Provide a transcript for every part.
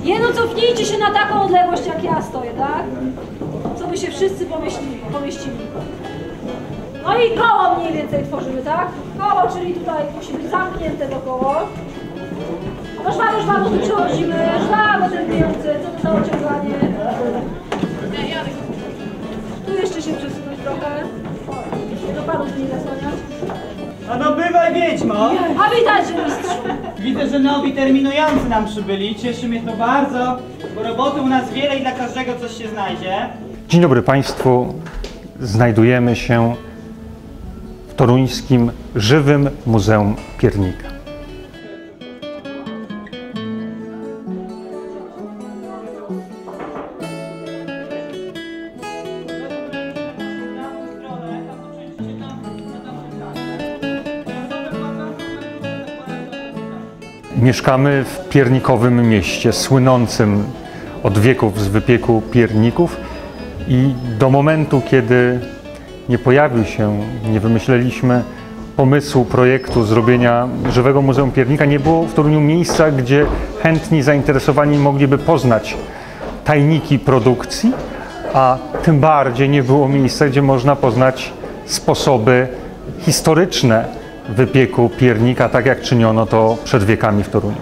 Jeno, cofnijcie się na taką odległość, jak ja stoję, tak? Co by się wszyscy pomieścili. No i koło mniej więcej tworzymy, tak? Koło, czyli tutaj musi być zamknięte to koło. No żwawo, tu przechodzimy, żwawo ten pijący, co to za ociąganie. Tu jeszcze się przesunąć trochę. Do panu nie zasłaniać. A no bywaj wiedźmo! A witajcie, mistrzu! Widzę, że nowi terminujący nam przybyli. Cieszy mnie to bardzo, bo roboty u nas wiele i dla każdego coś się znajdzie. Dzień dobry Państwu. Znajdujemy się w toruńskim Żywym Muzeum Piernika. Mieszkamy w piernikowym mieście, słynącym od wieków z wypieku pierników i do momentu, kiedy nie pojawił się, nie wymyśleliśmy pomysłu, projektu zrobienia Żywego Muzeum Piernika, nie było w Toruniu miejsca, gdzie chętni, zainteresowani mogliby poznać tajniki produkcji, a tym bardziej nie było miejsca, gdzie można poznać sposoby historyczne wypieku piernika, tak jak czyniono to przed wiekami w Toruniu.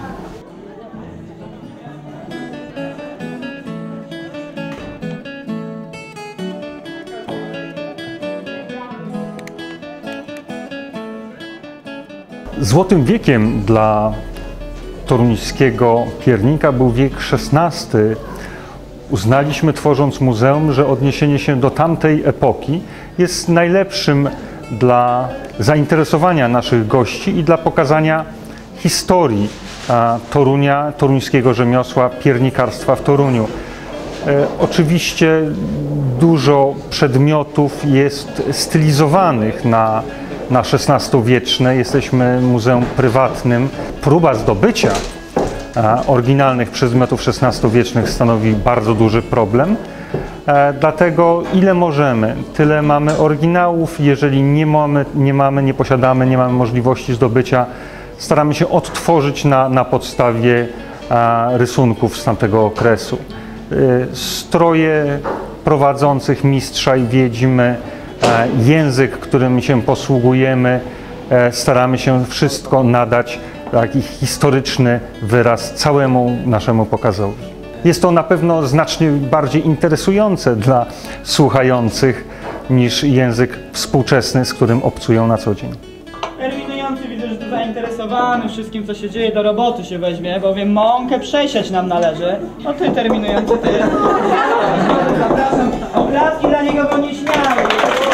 Złotym wiekiem dla toruńskiego piernika był wiek XVI. Uznaliśmy, tworząc muzeum, że odniesienie się do tamtej epoki jest najlepszym dla zainteresowania naszych gości i dla pokazania historii Torunia, toruńskiego rzemiosła piernikarstwa w Toruniu. Oczywiście dużo przedmiotów jest stylizowanych na XVI-wieczne. Jesteśmy muzeum prywatnym. Próba zdobycia oryginalnych przedmiotów XVI-wiecznych stanowi bardzo duży problem. Dlatego ile możemy, tyle mamy oryginałów. Jeżeli nie posiadamy, nie mamy możliwości zdobycia, staramy się odtworzyć na podstawie rysunków z tamtego okresu. Stroje prowadzących mistrza i wiedźmy, język, którym się posługujemy, staramy się wszystko nadać taki historyczny wyraz całemu naszemu pokazowi. Jest to na pewno znacznie bardziej interesujące dla słuchających niż język współczesny, z którym obcują na co dzień. Terminujący widzę, że tu zainteresowany wszystkim, co się dzieje, do roboty się weźmie, bowiem mąkę przesiać nam należy. No ty terminujący, ty. Zapraszam, oklaski dla niego go nieśmiały.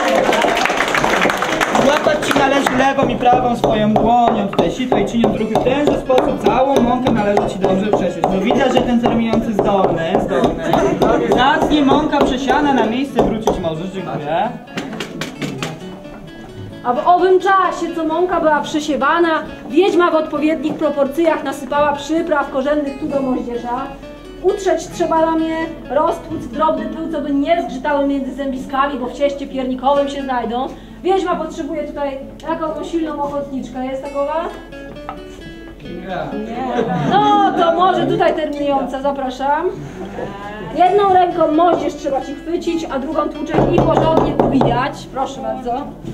Złapać ci należy lewą i prawą swoją dłonią, tutaj sito i czyniąc ruchy w tenże sposób, całą mąkę należy ci dobrze przesiać. No widać, że ten terminujący zdolny. Zacnie mąka przesiana na miejsce wrócić możesz, dziękuję. A w owym czasie, co mąka była przesiewana, wiedźma w odpowiednich proporcjach nasypała przypraw korzennych tu do moździerza. Utrzeć trzeba ramię, roztłuc w drobny pył, co by nie zgrzytały między zębiskami, bo w cieście piernikowym się znajdą. Wiedźma potrzebuje tutaj jakąś silną ochotniczkę. Jest takowa? Nie. No to może tutaj terminująca, zapraszam. Jedną ręką moździerz trzeba ci chwycić, a drugą tłuczek i porządnie uwijać. Proszę bardzo.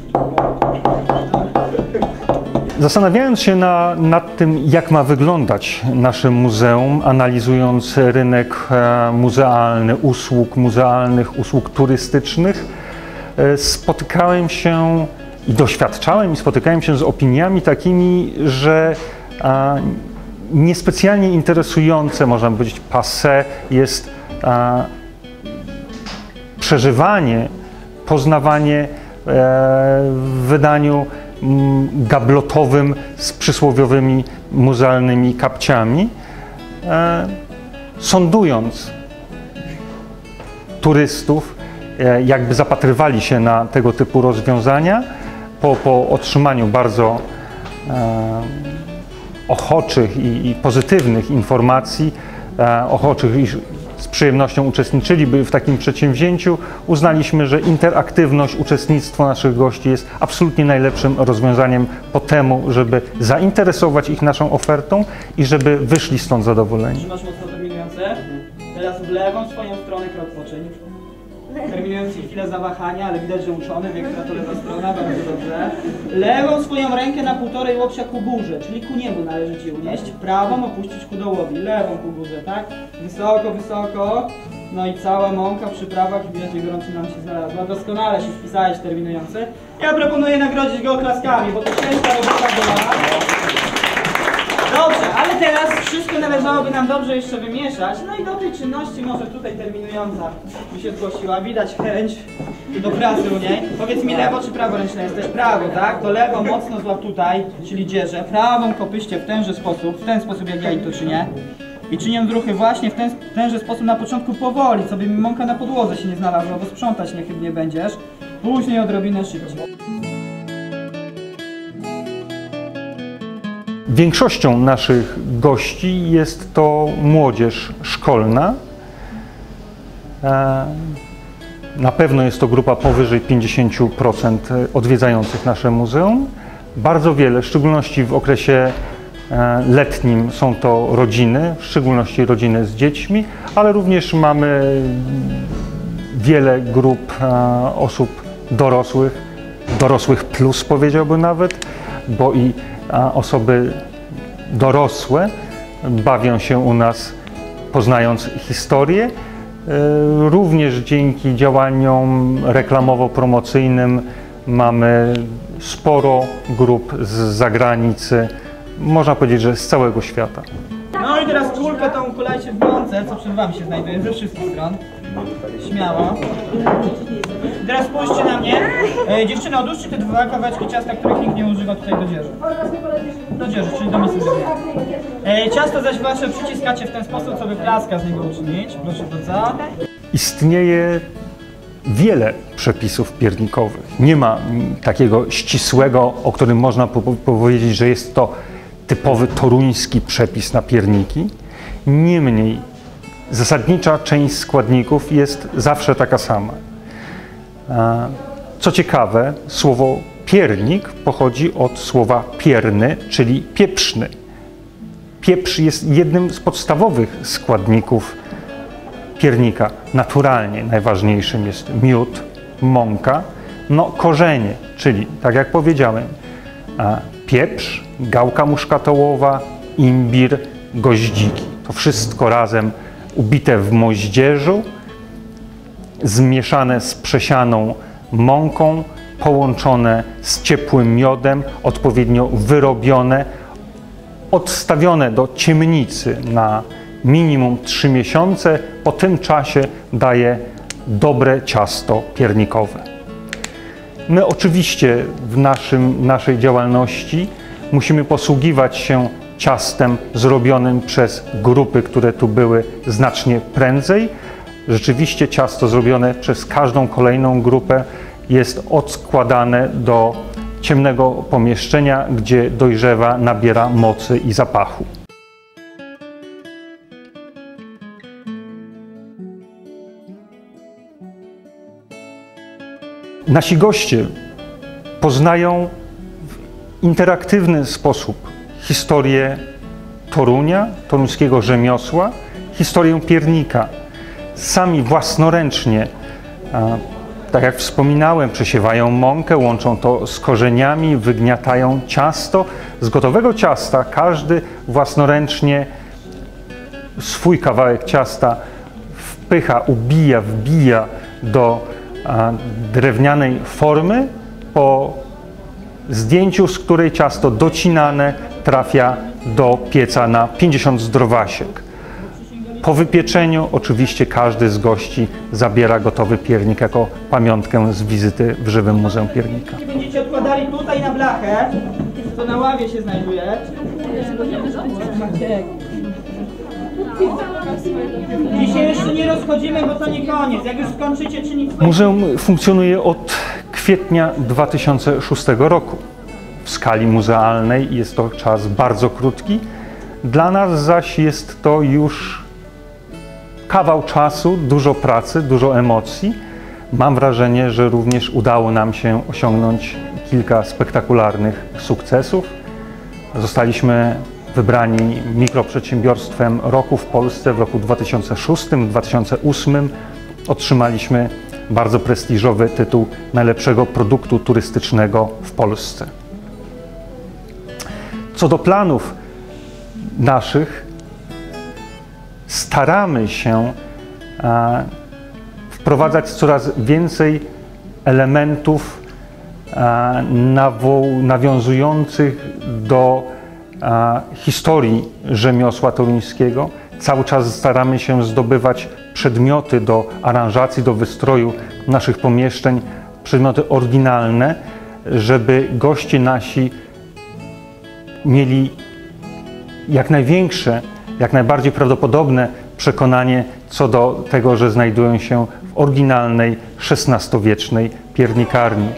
Zastanawiając się nad tym, jak ma wyglądać nasze muzeum, analizując rynek muzealny, muzealnych usług turystycznych, spotykałem się i doświadczałem i spotykałem się z opiniami takimi, że niespecjalnie interesujące, można powiedzieć passé, jest przeżywanie, poznawanie w wydaniu gablotowym z przysłowiowymi muzealnymi kapciami, sądując turystów, jakby zapatrywali się na tego typu rozwiązania, po otrzymaniu bardzo ochoczych i pozytywnych informacji, ochoczych, iż z przyjemnością uczestniczyliby w takim przedsięwzięciu, uznaliśmy, że interaktywność, uczestnictwo naszych gości jest absolutnie najlepszym rozwiązaniem po temu, żeby zainteresować ich naszą ofertą i żeby wyszli stąd zadowoleni. Trzymasz mocno terminujący terminujące. Teraz w lewą swoją stronę krok poczyń. Terminujący chwilę zawahania, ale widać, że uczony, wie, która to lewa strona, bardzo dobrze. Lewą swoją rękę na 1,5 łokcia ku górze, czyli ku niebu należy Ci unieść. Prawą opuścić ku dołowi, lewą ku górze, tak? Wysoko, wysoko. No i cała mąka przy prawach, widać, że gorąco nam się znalazła. Doskonale się wpisałeś, terminujący. Ja proponuję nagrodzić go oklaskami, bo to ciężka robota była. Dobrze, ale teraz wszystko należałoby nam dobrze jeszcze wymieszać. No i do tej czynności może tutaj terminująca mi się zgłosiła. Widać chęć do pracy u niej. Powiedz mi, lewo czy praworęczne jesteś? Prawo, tak? To lewo mocno złap tutaj, czyli dzierżę. Prawą kopyście w tenże sposób, w ten sposób jak ja i to czynię. I czynię ruchy właśnie w tenże sposób na początku powoli, co by mi mąka na podłodze się nie znalazła, bo sprzątać niechybnie będziesz. Później odrobinę szybciej. Większością naszych gości jest to młodzież szkolna. Na pewno jest to grupa powyżej 50% odwiedzających nasze muzeum. Bardzo wiele, w szczególności w okresie letnim, są to rodziny, w szczególności rodziny z dziećmi, ale również mamy wiele grup osób dorosłych plus powiedziałbym nawet, bo i osoby dorosłe bawią się u nas, poznając historię. Również dzięki działaniom reklamowo-promocyjnym mamy sporo grup z zagranicy, można powiedzieć, że z całego świata. No i teraz kulkę tą kulajcie w mące, co przed Wami się znajduje ze wszystkich stron. Śmiało. Teraz spójrzcie na mnie. Dziewczyny, odłóżcie te 2 kawałeczki ciasta, których nikt nie używa tutaj do dzieży. Do dzieży, czyli do misy. Ciasto zaś Wasze przyciskacie w ten sposób, co by plaska z niego uczynić. Proszę bardzo. Istnieje wiele przepisów piernikowych. Nie ma takiego ścisłego, o którym można powiedzieć, że jest to typowy toruński przepis na pierniki. Niemniej zasadnicza część składników jest zawsze taka sama. Co ciekawe, słowo piernik pochodzi od słowa pierny, czyli pieprzny. Pieprz jest jednym z podstawowych składników piernika. Naturalnie najważniejszym jest miód, mąka, no korzenie, czyli tak jak powiedziałem, pieprz, gałka muszkatołowa, imbir, goździki. To wszystko razem ubite w moździerzu, zmieszane z przesianą mąką, połączone z ciepłym miodem, odpowiednio wyrobione, odstawione do ciemnicy na minimum 3 miesiące. Po tym czasie daje dobre ciasto piernikowe. My oczywiście w naszej działalności musimy posługiwać się ciastem zrobionym przez grupy, które tu były znacznie prędzej. Rzeczywiście ciasto zrobione przez każdą kolejną grupę jest odkładane do ciemnego pomieszczenia, gdzie dojrzewa, nabiera mocy i zapachu. Nasi goście poznają w interaktywny sposób historię Torunia, toruńskiego rzemiosła, historię piernika. Sami własnoręcznie, tak jak wspominałem, przesiewają mąkę, łączą to z korzeniami, wygniatają ciasto. Z gotowego ciasta każdy własnoręcznie swój kawałek ciasta wpycha, wbija do drewnianej formy, po zdjęciu z której ciasto docinane trafia do pieca na 50 zdrowasiek. Po wypieczeniu oczywiście każdy z gości zabiera gotowy piernik jako pamiątkę z wizyty w żywym Muzeum Piernika. Będziecie odkładali tutaj na blachę, co na ławie się znajduje. Dzisiaj jeszcze nie rozchodzimy, bo to nie koniec. Jak już skończycie czynić... Muzeum funkcjonuje od kwietnia 2006 roku. W skali muzealnej jest to czas bardzo krótki. Dla nas zaś jest to już kawał czasu, dużo pracy, dużo emocji. Mam wrażenie, że również udało nam się osiągnąć kilka spektakularnych sukcesów. Zostaliśmy wybrani mikroprzedsiębiorstwem roku w Polsce w roku 2006-2008. Otrzymaliśmy bardzo prestiżowy tytuł najlepszego produktu turystycznego w Polsce. Co do planów naszych, staramy się wprowadzać coraz więcej elementów nawiązujących do historii rzemiosła toruńskiego. Cały czas staramy się zdobywać przedmioty do aranżacji, do wystroju naszych pomieszczeń, przedmioty oryginalne, żeby goście nasi mieli jak największe, jak najbardziej prawdopodobne przekonanie co do tego, że znajdują się w oryginalnej, XVI-wiecznej piernikarni.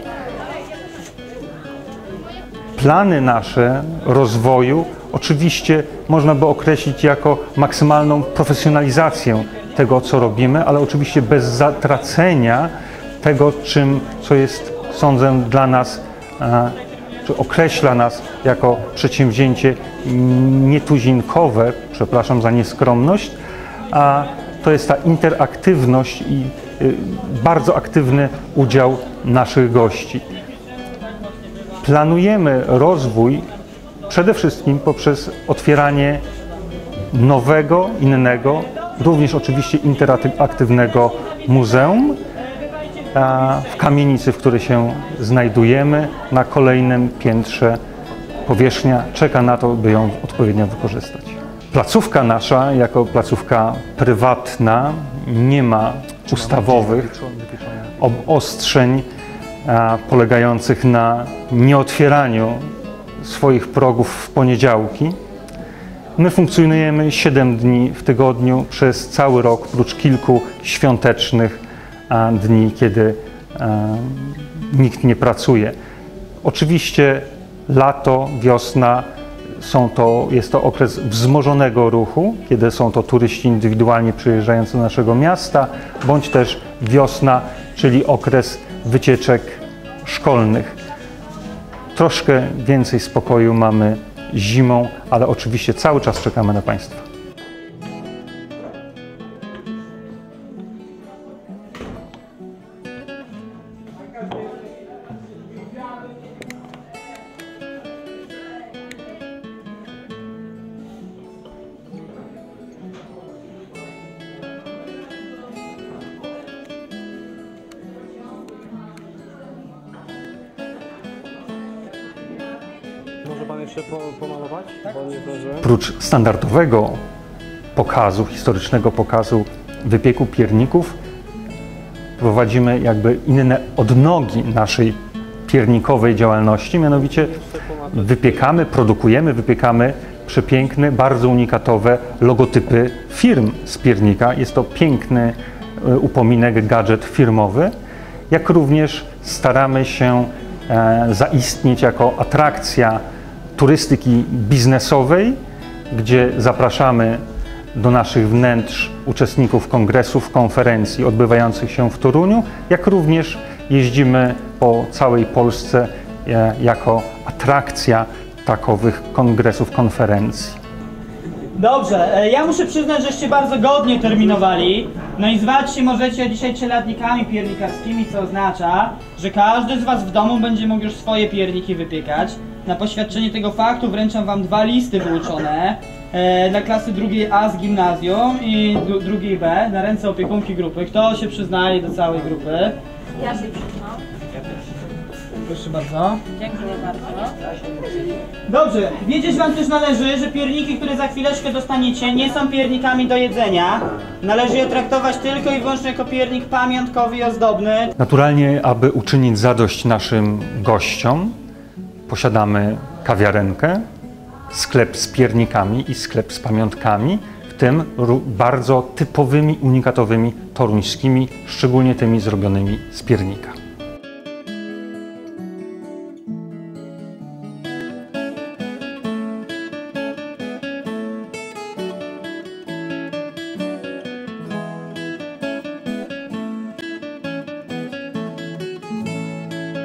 Plany nasze rozwoju oczywiście można by określić jako maksymalną profesjonalizację tego, co robimy, ale oczywiście bez zatracenia tego, co jest, sądzę, dla nas, czy określa nas jako przedsięwzięcie nietuzinkowe, przepraszam za nieskromność, a to jest ta interaktywność i bardzo aktywny udział naszych gości. Planujemy rozwój przede wszystkim poprzez otwieranie nowego, innego, również oczywiście interaktywnego muzeum w kamienicy, w której się znajdujemy, na kolejnym piętrze. Powierzchnia czeka na to, by ją odpowiednio wykorzystać. Placówka nasza, jako placówka prywatna, nie ma ustawowych obostrzeń polegających na nieotwieraniu swoich progów w poniedziałki. My funkcjonujemy 7 dni w tygodniu przez cały rok, prócz kilku świątecznych dni, kiedy nikt nie pracuje. Oczywiście lato, wiosna jest to okres wzmożonego ruchu, kiedy są to turyści indywidualnie przyjeżdżający do naszego miasta, bądź też wiosna, czyli okres wycieczek szkolnych. Troszkę więcej spokoju mamy zimą, ale oczywiście cały czas czekamy na Państwa. Może Pan jeszcze pomalować? Prócz standardowego pokazu, historycznego pokazu wypieku pierników, prowadzimy jakby inne odnogi naszej piernikowej działalności, mianowicie wypiekamy przepiękne, bardzo unikatowe logotypy firm z piernika. Jest to piękny upominek, gadżet firmowy, jak również staramy się zaistnieć jako atrakcja turystyki biznesowej, gdzie zapraszamy do naszych wnętrz uczestników kongresów, konferencji odbywających się w Toruniu, jak również jeździmy po całej Polsce jako atrakcja takowych kongresów, konferencji. Dobrze, ja muszę przyznać, żeście bardzo godnie terminowali. No i zwać się możecie dzisiaj czeladnikami piernikarskimi, co oznacza, że każdy z Was w domu będzie mógł już swoje pierniki wypiekać. Na poświadczenie tego faktu wręczam Wam 2 listy wyuczone dla klasy drugiej A z gimnazjum i drugiej B na ręce opiekunki grupy. Kto się przyznaje do całej grupy? Ja się przyznam. Proszę bardzo. Dziękuję bardzo. Dobrze, wiedzieć Wam też należy, że pierniki, które za chwileczkę dostaniecie, nie są piernikami do jedzenia. Należy je traktować tylko i wyłącznie jako piernik pamiątkowy i ozdobny. Naturalnie, aby uczynić zadość naszym gościom, posiadamy kawiarenkę, sklep z piernikami i sklep z pamiątkami, w tym bardzo typowymi, unikatowymi toruńskimi, szczególnie tymi zrobionymi z piernika.